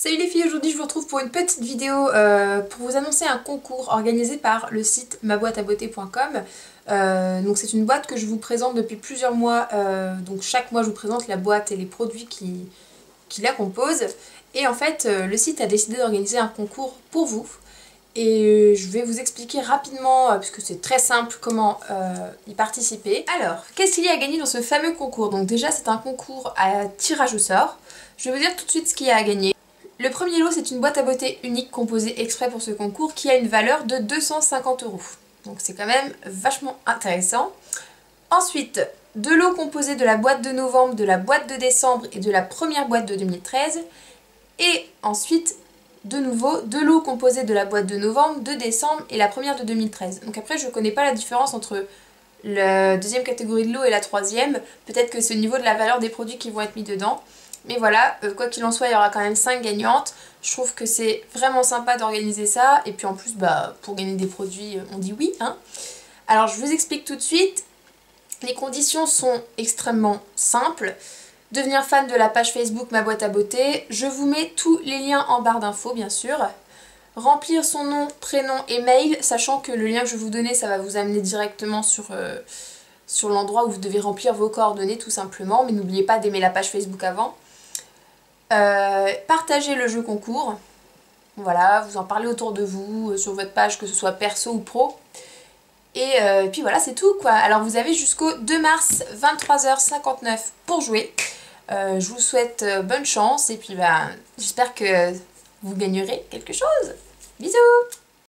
Salut les filles, aujourd'hui je vous retrouve pour une petite vidéo pour vous annoncer un concours organisé par le site maboîteabeauté.com. Donc c'est une boîte que je vous présente depuis plusieurs mois, donc chaque mois je vous présente la boîte et les produits qui la composent. Et en fait le site a décidé d'organiser un concours pour vous. Et je vais vous expliquer rapidement, puisque c'est très simple, comment y participer. Alors, qu'est-ce qu'il y a à gagner dans ce fameux concours? Donc déjà c'est un concours à tirage au sort. Je vais vous dire tout de suite ce qu'il y a à gagner. Le premier lot, c'est une boîte à beauté unique composée exprès pour ce concours qui a une valeur de 250 €. Donc c'est quand même vachement intéressant. Ensuite, deux lots composés de la boîte de novembre, de la boîte de décembre et de la première boîte de 2013. Et ensuite, de nouveau, deux lots composés de la boîte de novembre, de décembre et la première de 2013. Donc après, je ne connais pas la différence entre la deuxième catégorie de lot et la troisième. Peut-être que c'est au niveau de la valeur des produits qui vont être mis dedans. Mais voilà, quoi qu'il en soit, il y aura quand même 5 gagnantes. Je trouve que c'est vraiment sympa d'organiser ça. Et puis en plus, pour gagner des produits, on dit oui, hein. Alors je vous explique tout de suite. Les conditions sont extrêmement simples. Devenir fan de la page Facebook Ma Boîte à Beauté. Je vous mets tous les liens en barre d'infos, bien sûr. Remplir son nom, prénom et mail, sachant que le lien que je vais vous donner, ça va vous amener directement sur l'endroit où vous devez remplir vos coordonnées, tout simplement. Mais n'oubliez pas d'aimer la page Facebook avant. Partagez le jeu concours, voilà, vous en parlez autour de vous, sur votre page, que ce soit perso ou pro. Et puis voilà, c'est tout quoi. Alors vous avez jusqu'au 2 mars 23h59 pour jouer. Je vous souhaite bonne chance et puis j'espère que vous gagnerez quelque chose. Bisous!